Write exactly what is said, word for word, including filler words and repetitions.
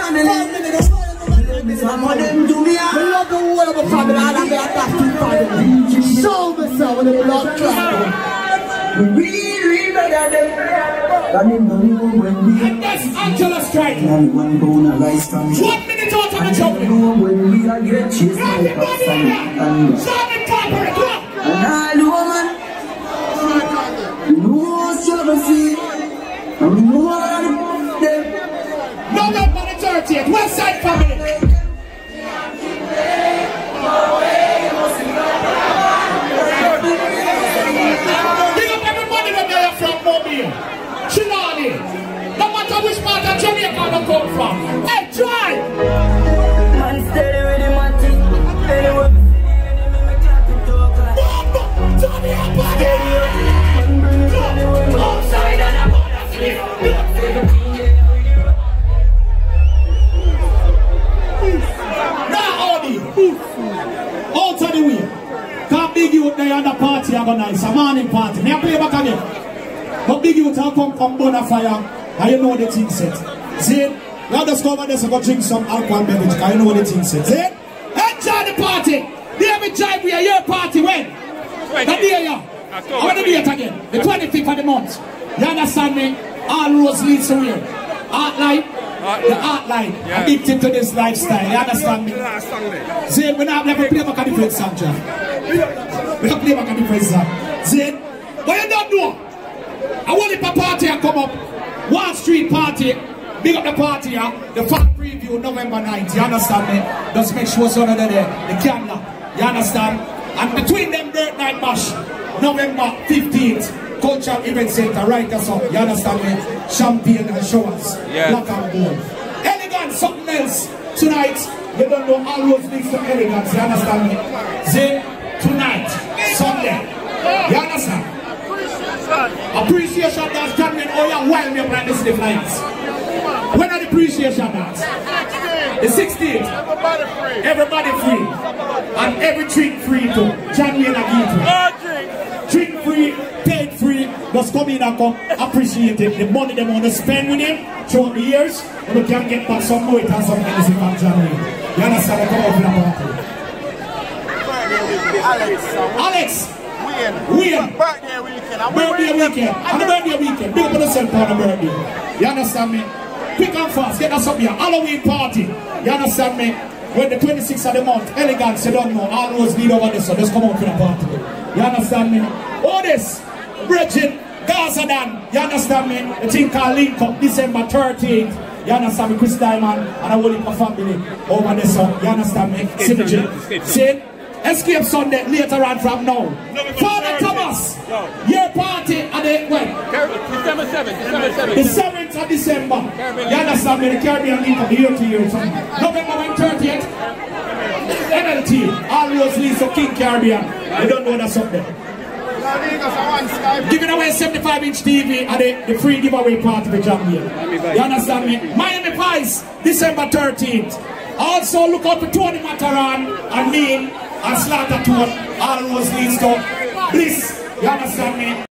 family. Some of them do me out. I love the whole of my family. I love the attached family. Show me some of the blood trouble. We really better than them. And that's Angela Strike. One bone of rice from me. One minute out of the jumping. When we are get chased by the family. Stop it, corporate. Come on. And all the woman. No struggle feel. And no one them. November the thirtieth, West Side family. Big up everybody that they are from Mobile, Chilani. No matter which part of Jamaica they come from. Hey, try! Man steady with the matty. Anyway, turn me up, buddy! Outside and I'm gonna sleep. Out of the way. Can't big youth there on the party organize, a morning party. May I play back again? But big youth will come from bonfire and you know the thing set. See? Now just go over there so go drink some alcohol beverage because you know the thing set. See? Enjoy the party! David Jive, we are your party when? The day you. I want to do it again. The twenty-fifth of the month. You understand me? All roads lead to where? Art light. The art line, yeah. Addicted to this lifestyle, you understand me? See, we don't never play back a different song, John. We don't play back a different song. See, but you don't know. I want if a party come up, Wall Street party, big up the party, yeah? The fan preview November ninth, you understand me? Just make sure someone there, the camera, you understand? And between them, Dirt Night Bash, November fifteenth. Cultural Event Center, right us up, you understand me? Champagne and showers, yeah. Black and gold. Elegance, something else. Tonight, you don't know all those things to elegance, you understand me? Then, tonight, Sunday, you understand? Appreciation dance, John, oh yeah, while me applying this the flyers. When are the appreciation dance? The sixteenth. Everybody free. Everybody free. And every drink free too. John Wayne again. Drink free, paid free. Just come in and come appreciate it. The money they want to spend with him throughout the years, and you can get back some more and some anything from John Wayne. You understand? Come out in the party. Alex. Alex. Wayne. Wayne. Birthday weekend. Birthday weekend. And the birthday weekend. Big up on yourself on the birthday. You understand me? Quick and fast. Get us up here. Halloween party. You understand me? When the twenty-sixth of the month, elegance, you don't know. All those need over this, so just come out for the party. You understand me? All this, Bridget, Gazadan, you understand me? The thing called Link Up, December thirteenth. You understand me? Chris Diamond and a whole heap of family over there, so you understand me? Synergy. See? Escape Sunday later on from now. Father Thomas, your party at the when? December seventh. December seventh. The seventh of December. You understand me? The Caribbean Link Up, year to year. November thirtieth. N L T, always leads to King Caribbean. You don't know that's up there. Giving away seventy-five inch T V at the, the free giveaway party for Jamaica. You understand me? Miami Vice, December thirteenth. Also look out for Tony Mataran and me and Slaughter Tour. Always leads to Bliss. You understand me?